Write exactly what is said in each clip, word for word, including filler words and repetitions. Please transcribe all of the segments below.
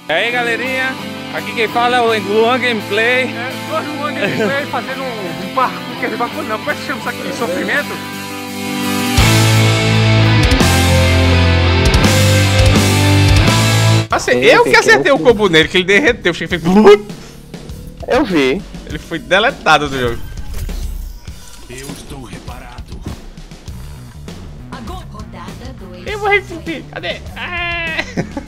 E aí galerinha, aqui quem fala é o Luan Gameplay. É, hoje o Luan Gameplay fazendo um, um parkour, quer dizer, parkour não, como é que chama isso aqui? Sofrimento? Assim, eu que acertei o combo nele, que ele derreteu, cheguei e fez... Eu vi. Ele foi deletado do jogo. Eu estou reparado. Rodada dois. Eu vou resistir, cadê? Ah!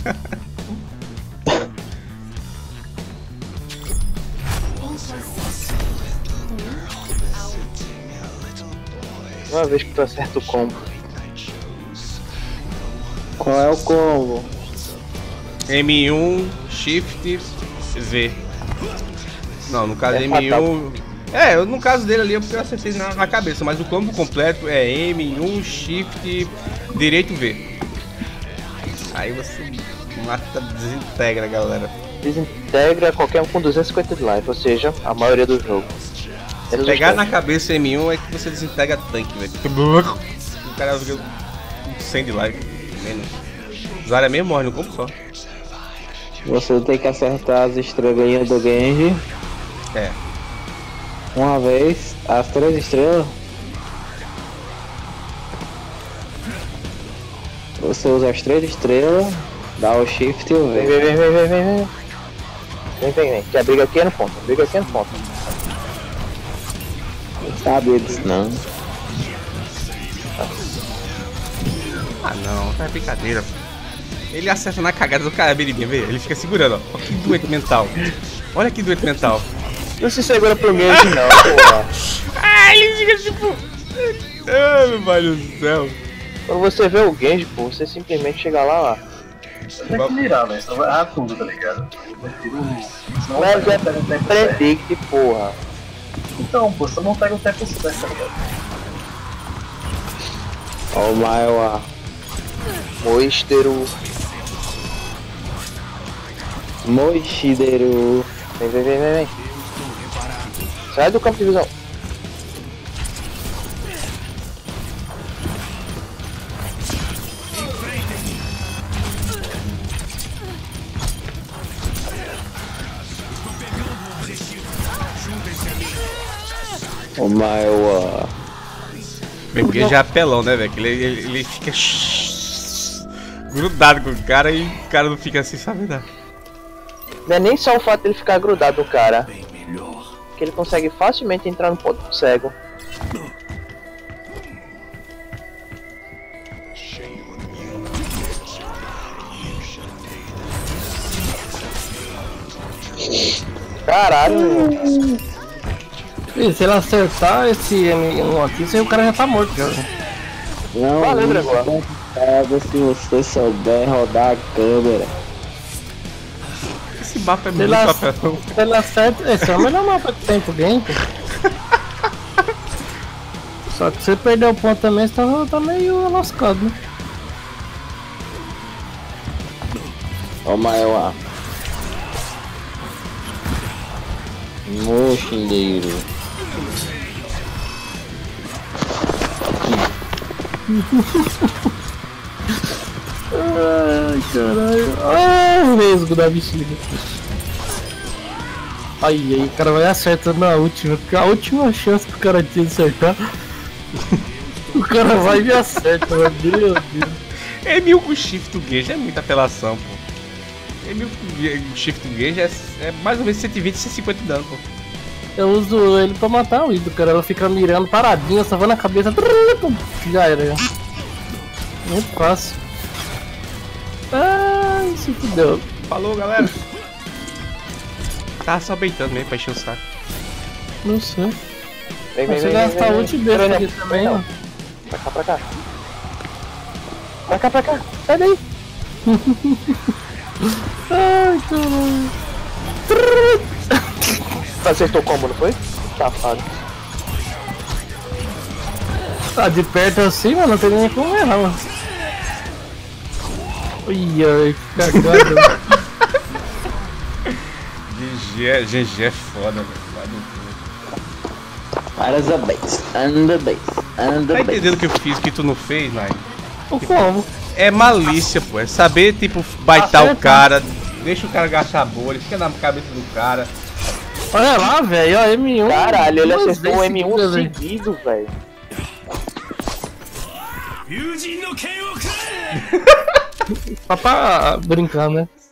Uma vez que tu acerta o combo. Qual é o combo? M um, Shift, V. Não, no caso É M um... É, eu, no caso dele ali eu acertei na, na cabeça, mas o combo completo é M um, Shift, direito V. Aí você mata, desintegra, galera. Desintegra qualquer um com duzentos e cinquenta de life, ou seja, a maioria do jogo. Se pegar na cabeça M um é que você desintegra tanque, velho. O cara fica cem de life, menos. Zarya mesmo morre no combo só. Você tem que acertar as estrelinhas do Genji. É. Uma vez, as três estrelas. Você usa as três estrelas, dá o shift e o Vem, V. vem, vem, vem, vem, vem. Vem, vem, vem. Que a briga aqui é no ponto. A briga aqui é no ponto. Não sabia disso não. Ah não, tá brincadeira. Ele acerta na cagada do cara, biribinha, vê? Ele fica segurando, ó. Olha que doente mental. Olha que doente mental. Não se segura pro meio aqui não, porra. Ah, ele fica tipo... Ah, meu pai do céu. Quando você vê o Genji, pô, você simplesmente chega lá, lá. Tem que mirar, velho, senão vai errar tudo, tá ligado? Eu prefiro... Senão Mas vai é pegar o tempo certo. predict, porra. Então, pô, você não pega o tempo certo, tá ligado? Ó o maior. Moistero. Moishideru. Vem, vem, vem, vem, vem. Sai do campo de visão. O maior. Bem, porque já é apelão, né, velho? Ele, ele, ele fica... grudado com o cara e o cara não fica assim, sabe, né? Não é nem só o fato dele ficar grudado no cara, que ele consegue facilmente entrar no ponto cego. Caralho, meu. E se ele acertar esse M um aqui, o cara já tá morto já. Não, Valeu, não Gregório. pega se você souber rodar a câmera. Esse mapa é Se muito ele, apelão. se ele acerta, esse é o melhor mapa que tem pro game. Pô. Só que se você perder o ponto também, você tá, tá meio lascado, né? Ó o maior. Mochileiro. Ai, caralho. Ai, o resgo da bexiga. Aí, aí, o cara vai acertando na última, porque a última chance que o cara tinha de acertar. O cara vai e acerta, meu Deus. M um com shift do Genji é muita apelação, pô. M um com shift do Genji é, é mais ou menos cento e vinte, cento e cinquenta de dano, pô. Eu uso ele pra matar o ídolo, cara. Ela fica mirando paradinha, só vai na cabeça. Já era, já. Muito fácil. Ai, se fudeu. Falou, galera. Tava só beitando mesmo pra encher o saco. Não sei. Vem, vem, Você vem, gasta vem, ult vem. desse Não, aqui não, também, não. ó. Pra cá, pra cá. Pra cá, pra cá. Sai daí. Ai, caralho. Acertou o combo, não foi? Safado. Tá de perto assim, mano, não tem nem como errar, mano. Ui, ai, que cagada. G G é, G G é foda, velho. Para the base, and the base, and the Tá base. entendendo o que eu fiz que tu não fez, Nai? O como? É malícia, pô. É saber, tipo, baitar o Acerta. cara, deixa o cara gastar bolha, fica na cabeça do cara. Olha lá, velho, ó, M um. Caralho, ele duas acertou o vezes M um seguidas, velho. seguido, velho. Só pra brincar, né?